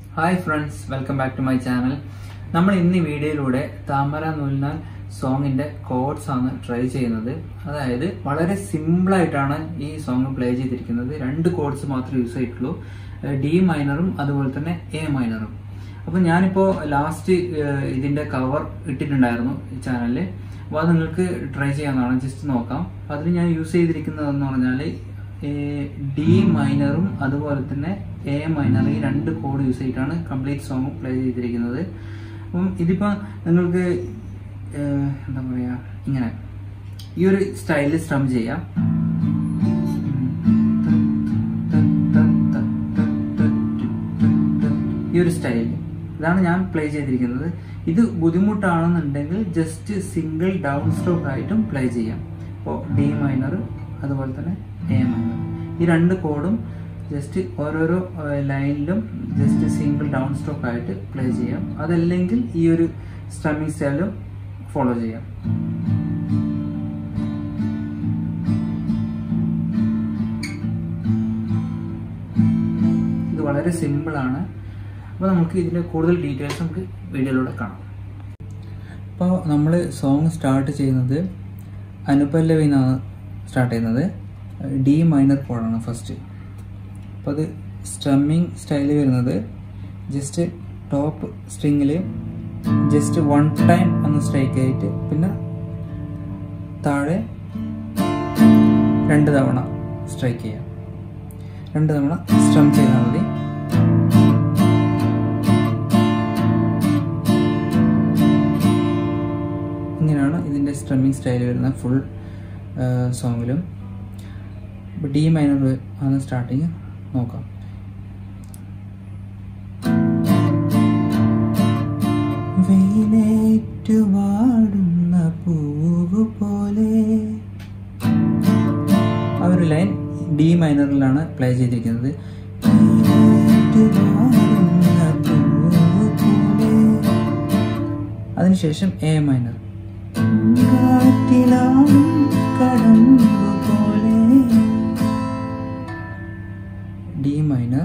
Hi friends, welcome back to my channel. നമ്മൾ ഇന്ന് ഈ വീഡിയോയിലൂടെ താമര നൂൽനാൽ സോങ്ങിന്റെ കോഡ്സ് ആണ് ട്രൈ ചെയ്യുന്നത്. അതായത് വളരെ സിമ്പിൾ ആയിട്ടാണ് ഈ സോങ് പ്ലേ ചെയ്തിരിക്കുന്നത്. രണ്ട് കോഡ്സ് മാത്രമേ യൂസ് ചെയ്തിട്ടുള്ളൂ, ഡി മൈനറും അതുപോലെ തന്നെ എ മൈനറും. അപ്പോൾ ഞാനിപ്പോൾ ലാസ്റ്റ് ഇതിന്റെ കവർ ഇട്ടിട്ടുണ്ടായിരുന്നു ചാനലിൽ. അപ്പോൾ അത് നിങ്ങൾക്ക് ട്രൈ ചെയ്യാവുന്നതാണ്, ജസ്റ്റ് നോക്കാം. അതിൽ ഞാൻ യൂസ് ചെയ്തിരിക്കുന്നതെന്ന് പറഞ്ഞാൽ ഡി മൈനറും അതുപോലെ തന്നെ എ മൈനർ, ഈ രണ്ട് കോഡ് യൂസ് ചെയ്തിട്ടാണ് കംപ്ലീറ്റ് സോങ് പ്ലേ ചെയ്തിരിക്കുന്നത്. അപ്പം ഇതിപ്പോൾ നിങ്ങൾക്ക് എന്താ പറയുക, ഇങ്ങനെ ഈ ഒരു സ്റ്റൈലിൽ സ്ട്രം ചെയ്യാം. ഈ ഒരു സ്റ്റൈലിൽ ഇതാണ് ഞാൻ പ്ലേ ചെയ്തിരിക്കുന്നത്. ഇത് ബുദ്ധിമുട്ടാണെന്നുണ്ടെങ്കിൽ ജസ്റ്റ് സിംഗിൾ ഡൗൺ സ്ട്രോക്ക് ആയിട്ടും പ്ലേ ചെയ്യാം. ഇപ്പോൾ ഡി മൈനർ അതുപോലെ തന്നെ എ മൈനർ, ഈ രണ്ട് കോഡും ജസ്റ്റ് ഓരോരോ ലൈനിലും ജസ്റ്റ് സിംഗിൾ ഡൗൺ സ്ട്രോക്ക് ആയിട്ട് പ്ലേ ചെയ്യാം. അതല്ലെങ്കിൽ ഈ ഒരു സ്ട്രമ്മിങ് സ്റ്റൈലും ഫോളോ ചെയ്യാം. ഇത് വളരെ സിമ്പിളാണ്. അപ്പോൾ നമുക്ക് ഇതിൻ്റെ കൂടുതൽ ഡീറ്റെയിൽസ് നമുക്ക് വീഡിയോയിലൂടെ കാണാം. അപ്പോൾ നമ്മൾ സോങ് സ്റ്റാർട്ട് ചെയ്യുന്നത് അനുപല്ലവി എന്നാണ് സ്റ്റാർട്ട് ചെയ്യുന്നത്. ഡി മൈനർ കോഡാണ് ഫസ്റ്റ്. അപ്പോൾ അത് സ്ട്രമ്മിങ് സ്റ്റൈൽ വരുന്നത് ജസ്റ്റ് ടോപ്പ് സ്ട്രിങ്ങിൽ ജസ്റ്റ് 1 ടൈം ഒന്ന് സ്ട്രൈക്ക് ആയിട്ട് പിന്നെ താഴെ 2 തവണ സ്ട്രൈക്ക് ചെയ്യാം. 2 തവണ സ്ട്രം ചെയ്താൽ മതി. ഇങ്ങനെയാണ് ഇതിൻ്റെ സ്ട്രമ്മിങ് സ്റ്റൈൽ വരുന്ന ഫുൾ സോങ്ങിലും. ഇപ്പോൾ ഡി മൈനർ ആണ് സ്റ്റാർട്ടിങ്, നോക്കാം. വെയിലേറ്റു വാടുന്ന പൂവ് പോലെ, ആ ഒരു ലൈൻ ഡി മൈനറിലാണ് പ്ലേ ചെയ്തിരിക്കുന്നത്. അതിനുശേഷം എ മൈനർ, ഡി മൈനർ,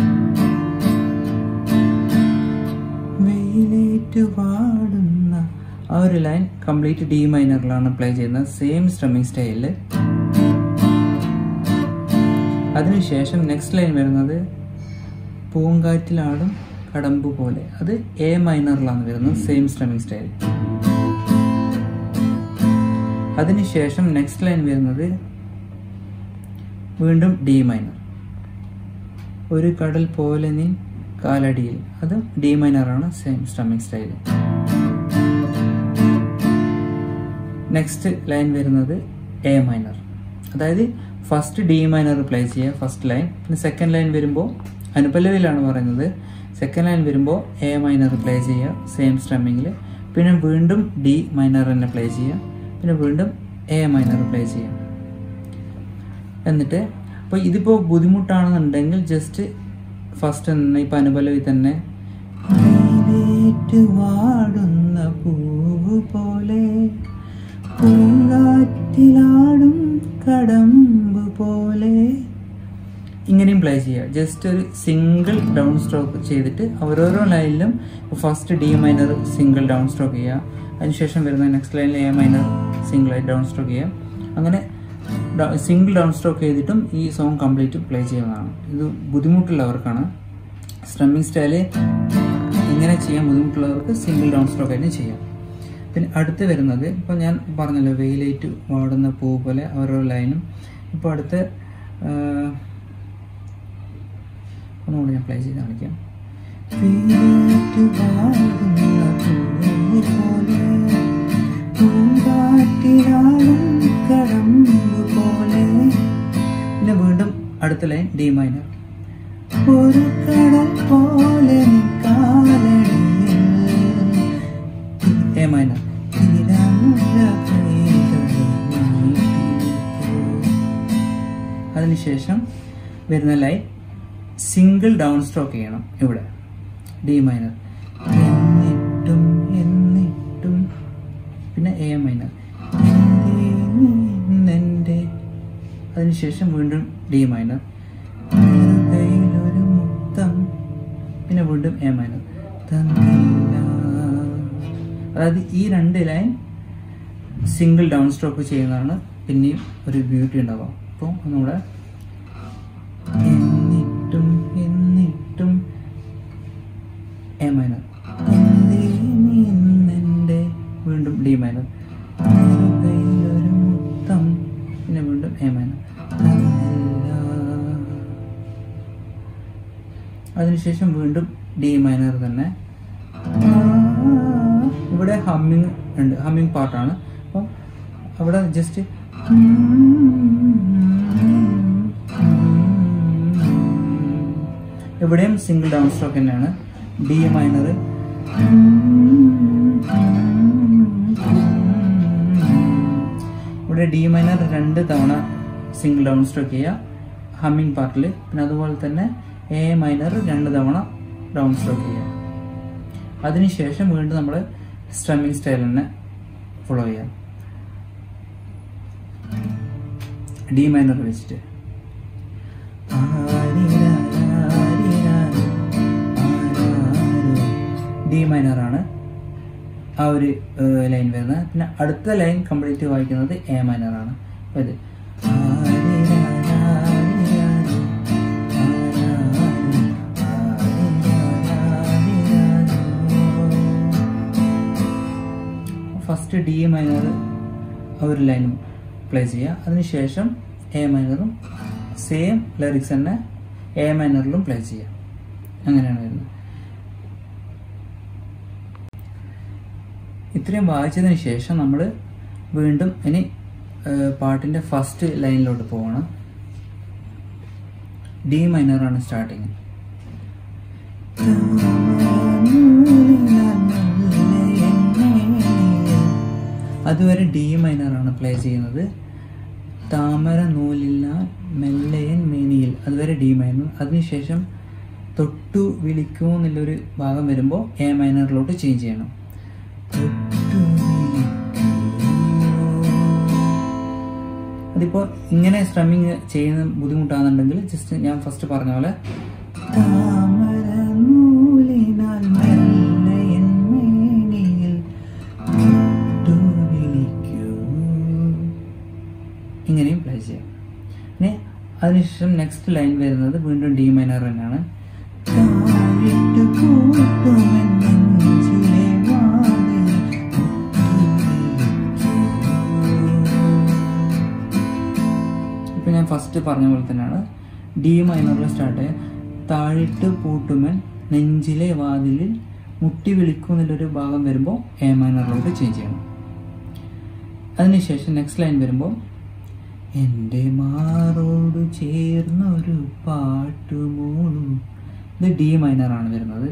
വെയിലേറ്റു വാടുന്ന, ആ ഒരു ലൈൻ കംപ്ലീറ്റ് ഡി മൈനറിലാണ് പ്ലേ ചെയ്യുന്നത്, സെയിം സ്ട്രമ്മിങ് സ്റ്റൈലിൽ. അതിനുശേഷം നെക്സ്റ്റ് ലൈൻ വരുന്നത് പൂങ്കാറ്റിലാടും കടമ്പു പോലെ, അത് എ മൈനറിലാണ് വരുന്നത്, സെയിം സ്ട്രമ്മിങ് സ്റ്റൈൽ. അതിനുശേഷം നെക്സ്റ്റ് ലൈൻ വരുന്നത് വീണ്ടും ഡി മൈനർ, ഒരു കടൽ പോലെ നീ കാലടിയിൽ, അത് ഡി മൈനറാണ്, same strumming style. Next line വരുന്നത് എ മൈനർ, അതായത് ഫസ്റ്റ് ഡി മൈനർ പ്ലേ ചെയ്യുക ഫസ്റ്റ് ലൈൻ. പിന്നെ സെക്കൻഡ് ലൈൻ വരുമ്പോൾ അനുപല്ലവിയിലാണ് പറയുന്നത്, സെക്കൻഡ് ലൈൻ വരുമ്പോൾ എ മൈനർ പ്ലേ ചെയ്യുക സെയിം സ്ട്രമ്മിങ്ങിൽ. പിന്നെ വീണ്ടും ഡി മൈനർ തന്നെ പ്ലേ ചെയ്യുക, പിന്നെ വീണ്ടും എ മൈനർ പ്ലേ ചെയ്യാം. എന്നിട്ട് അപ്പോൾ ഇതിപ്പോൾ ബുദ്ധിമുട്ടാണെന്നുണ്ടെങ്കിൽ ജസ്റ്റ് ഫസ്റ്റ് തന്നെ ഇപ്പം അനുപല്ലവി തന്നെ വാടുന്ന പൂവ് പോലെ പൂങ്കാറ്റിലാടും കടമ്പ് പോലെ ഇങ്ങനെയും പ്ലേ ചെയ്യുക. ജസ്റ്റ് ഒരു സിംഗിൾ ഡൗൺ സ്ട്രോക്ക് ചെയ്തിട്ട് ഓരോരോ ലൈനിലും first D minor single down stroke ചെയ്യുക, അതിനുശേഷം വരുന്ന നെക്സ്റ്റ് ലൈനിൽ എ മൈനർ സിംഗിളായിട്ട് ഡൗൺ സ്ട്രോക്ക് ചെയ്യുക. അങ്ങനെ സിംഗിൾ ഡൗൺ സ്ട്രോക്ക് ചെയ്തിട്ടും ഈ സോങ് കംപ്ലീറ്റ് പ്ലേ ചെയ്യുന്നതാണ്. ഇത് ബുദ്ധിമുട്ടുള്ളവർക്കാണ്. സ്ട്രമ്മിങ് സ്റ്റൈല് ഇങ്ങനെ ചെയ്യാൻ ബുദ്ധിമുട്ടുള്ളവർക്ക് സിംഗിൾ ഡൗൺ സ്ട്രോക്ക് ആയിട്ട് ചെയ്യാം. പിന്നെ അടുത്ത് വരുന്നത് ഇപ്പോൾ ഞാൻ പറഞ്ഞല്ലോ വെയിലേറ്റ് വാടുന്ന പൂ പോലെ ഓരോ ലൈനും. ഇപ്പോൾ അടുത്ത ഒന്നുകൂടി ഞാൻ പ്ലേ ചെയ്ത് കാണിക്കാം. പിന്നെ വീണ്ടും അടുത്ത ലൈൻ ഡി മൈനർ, ഒരു കടൽ പോലെ എ മൈനർ. അതിനുശേഷം വരുന്ന ലൈൻ സിംഗിൾ ഡൗൺ സ്ട്രോക്ക് ചെയ്യണം ഇവിടെ, ഡി മൈനർ, എന്നിട്ടും എന്നിട്ടും, പിന്നെ എ മൈനർ, അതിനുശേഷം വീണ്ടും ഡി മൈനർ, പിന്നെ വീണ്ടും എ മൈനർ. അതായത് ഈ 2 ലൈൻ സിംഗിൾ ഡൗൺ സ്ട്രോക്ക് ചെയ്യുന്നതാണ് പിന്നെയും ഒരു ബ്യൂട്ടി ഉണ്ടാവുക. അപ്പോൾ ഒന്നുകൂടെ എന്നിട്ടും എ മൈനർ, വീണ്ടും ഡി മൈനർ, ഒരു മുത്തം, പിന്നെ വീണ്ടും എ മൈനർ. അതിനുശേഷം വീണ്ടും ഡി മൈനർ തന്നെ. ഇവിടെ ഹമ്മിങ് ഉണ്ട്, ഹമ്മിങ് പാർട്ടാണ്. അപ്പം അവിടെ ജസ്റ്റ് ഇവിടെയും സിംഗിൾ ഡൗൺ സ്ട്രോക്ക് തന്നെയാണ്. ഡി മൈനർ, ഇവിടെ ഡി മൈനർ 2 തവണ സിംഗിൾ ഡൗൺ സ്ട്രോക്ക് ചെയ്യുക ഹമ്മിങ് പാർട്ടിൽ. പിന്നെ അതുപോലെ തന്നെ എ മൈനർ 2 തവണ ഡൗൺ സ്ട്രോക്ക് ചെയ്യുക. അതിനുശേഷം വീണ്ടും നമ്മൾ സ്ട്രമ്മിങ് സ്റ്റൈൽ തന്നെ ഫോളോ ചെയ്യാം. ഡി മൈനർ വെച്ചിട്ട് ഡി മൈനറാണ് ആ ഒരു ലൈൻ വരുന്നത്. പിന്നെ അടുത്ത ലൈൻ കംപ്ലീറ്റ് വായിക്കുന്നത് എ മൈനറാണ്. അപ്പോൾ ഇത് ഫസ്റ്റ് ഡി മൈനർ ആ ഒരു ലൈനും പ്ലേ ചെയ്യുക. അതിനുശേഷം എ മൈനറും സെയിം ലിറിക്സ് തന്നെ എ മൈനറിലും പ്ലേ ചെയ്യുക. അങ്ങനെയാണ് വരുന്നത്. ഇത്രയും വായിച്ചതിന് ശേഷം നമ്മൾ വീണ്ടും ഇനി പാട്ടിൻ്റെ ഫസ്റ്റ് ലൈനിലോട്ട് പോകണം. ഡി മൈനറാണ് സ്റ്റാർട്ടിങ്. അതുവരെ ഡി മൈനറാണ് പ്ലേ ചെയ്യുന്നത്. താമര നൂലില്ല മെല്ലയൻ മേനിയിൽ, അതുവരെ ഡി മൈനർ. അതിനുശേഷം തൊട്ടു വിളിക്കൂ എന്നുള്ളൊരു ഭാഗം വരുമ്പോൾ എ മൈനറിലോട്ട് ചേഞ്ച് ചെയ്യണം. അതിപ്പോൾ ഇങ്ങനെ സ്ട്രമ്മിങ് ചെയ്യുന്ന ബുദ്ധിമുട്ടാണെന്നുണ്ടെങ്കിൽ ജസ്റ്റ് ഞാൻ ഫസ്റ്റ് പറഞ്ഞ പോലെ ഇങ്ങനെയും പ്ലേ ചെയ്യാം. പിന്നെ അതിനുശേഷം നെക്സ്റ്റ് ലൈൻ വരുന്നത് വീണ്ടും ഡി മൈനർ തന്നെയാണ്. ഇപ്പൊ ഞാൻ ഫസ്റ്റ് പറഞ്ഞ പോലെ തന്നെയാണ് ഡി മൈനറിൽ സ്റ്റാർട്ട് ചെയ്യുക. താഴിട്ട് പൂട്ടുമൻ നെഞ്ചിലെ വാതിലിൽ മുട്ടി വിളിക്കും എന്നുള്ളൊരു ഭാഗം വരുമ്പോൾ എ മൈനറിലോട്ട് ചേഞ്ച് ചെയ്യണം. അതിനുശേഷം നെക്സ്റ്റ് ലൈൻ വരുമ്പോൾ എൻ്റെ മാറോട് ചേർന്നൊരു പാട്ടുമോളും, ഇത് ഡി മൈനറാണ് വരുന്നത്.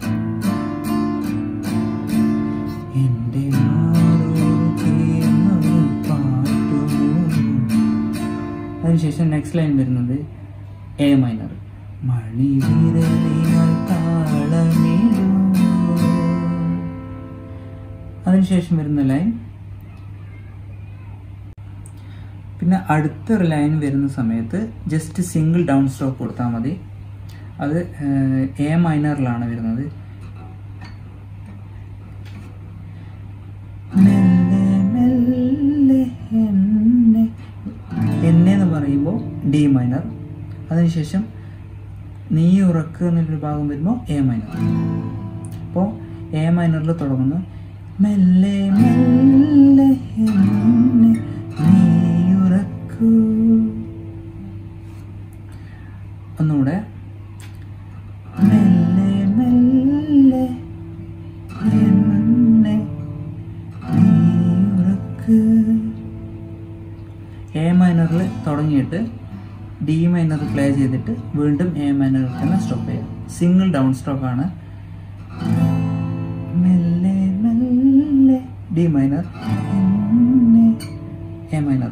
എൻ്റെ മാറോട് ചേർന്നൊരു പാട്ടുമോളും. അതിനുശേഷം നെക്സ്റ്റ് ലൈൻ വരുന്നത് എ മൈനർ. മണിവിരലിനാൽ താളമിടും. അതിനുശേഷം വരുന്ന ലൈൻ. പിന്നെ അടുത്തൊരു ലൈൻ വരുന്ന സമയത്ത് ജസ്റ്റ് സിംഗിൾ ഡൗൺ സ്ട്രോക്ക് കൊടുത്താൽ മതി. അത് എ മൈനറിലാണ് വരുന്നത്. എന്നെ എന്ന് പറയുമ്പോൾ ഡി മൈനർ. അതിനുശേഷം നീ ഉറക്ക് എന്നൊരു ഭാഗം വരുമ്പോൾ എ മൈനർ. അപ്പോൾ എ മൈനറിൽ തുടങ്ങുന്നു. മെല്ലെ മെല്ലെ എന്നെ നീ ഉറക്കൂ. ഒന്നുകൂടെ മെല്ലെ മെല്ലെ എന്നെ നീ ഉറക്കൂ. എ മൈനറിൽ തുടങ്ങിയിട്ട് ഡി മൈനർ പ്ലേ ചെയ്തിട്ട് വീണ്ടും എ മൈനറിൽ തന്നെ സ്റ്റോപ്പ് ചെയ്യാം. സിംഗിൾ ഡൗൺ സ്ട്രോക്ക് ആണ്. മെല്ലെ മെല്ലെ ഡി മൈനർ എ മൈനർ.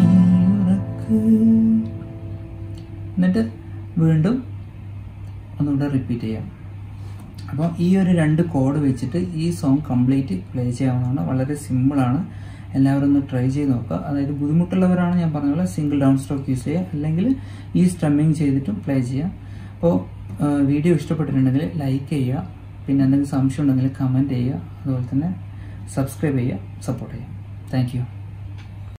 എന്നിട്ട് വീണ്ടും ഒന്നുകൂടെ റിപ്പീറ്റ് ചെയ്യാം. അപ്പോൾ ഈ ഒരു 2 കോഡ് വെച്ചിട്ട് ഈ സോങ് കംപ്ലീറ്റ് പ്ലേ ചെയ്യാവുന്നതാണ്. വളരെ സിമ്പിളാണ്. എല്ലാവരും ഒന്ന് ട്രൈ ചെയ്ത് നോക്കുക. അതായത് ബുദ്ധിമുട്ടുള്ളവരാണ് ഞാൻ പറഞ്ഞ പോലെ സിംഗിൾ ഡൗൺ സ്ട്രോക്ക് യൂസ് ചെയ്യുക, അല്ലെങ്കിൽ ഈ സ്ട്രമ്മിങ് ചെയ്തിട്ടും പ്ലേ ചെയ്യാം. അപ്പോൾ വീഡിയോ ഇഷ്ടപ്പെട്ടിട്ടുണ്ടെങ്കിൽ ലൈക്ക് ചെയ്യുക, പിന്നെ എന്തെങ്കിലും സംശയം ഉണ്ടെങ്കിൽ കമൻറ്റ് ചെയ്യുക, അതുപോലെ തന്നെ സബ്സ്ക്രൈബ് ചെയ്യുക, സപ്പോർട്ട് ചെയ്യുക. Thank U.